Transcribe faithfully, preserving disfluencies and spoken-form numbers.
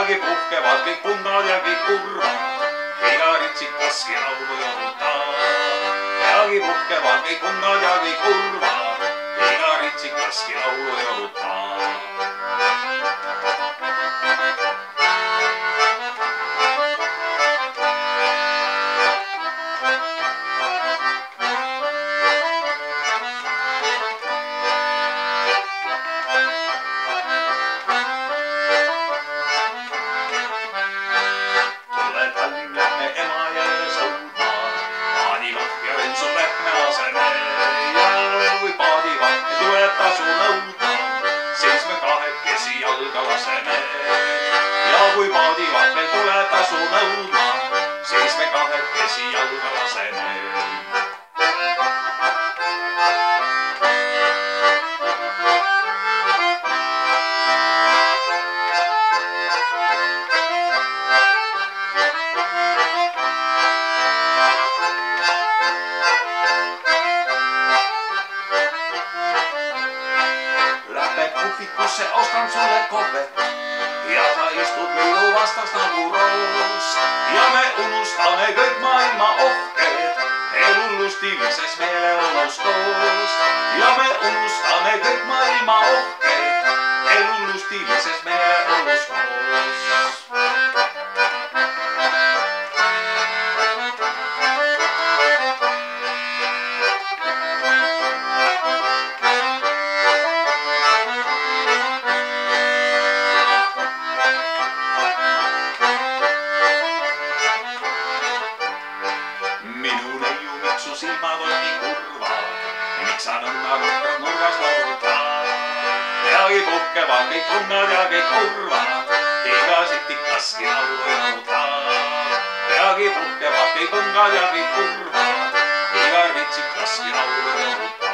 peagi puhkevad kõik pundad ja kõik kurvad. iga ritsik kaski laulu jorutab. peagi puhkevad kõik pundad ja kõik kurvad. iga ritsik kaski laulu jorutab. Ja kui paadivad meil tuleb tasu nõudma, siis me kahekesi jalga laseme. Lähme kohvikusse, ostan sulle kohvet. Ja sa istud minu vastas nagu roos. Ja me unustame kõik maailma ohked elullustilises meeleolus koos. Ja me unustame kõik maailma ohked elullustilises meeleolus koos. Su silmad on nii kurvad, miks sa nõnda nukrad nurgas loodad? Peagi puhkevad kõik pundad ja kõik kurvad, iga sitik kaski laulu jorutab. Peagi puhkevad kõik pundad ja kõik kurvad, iga ritsik kaski laulu jorutab.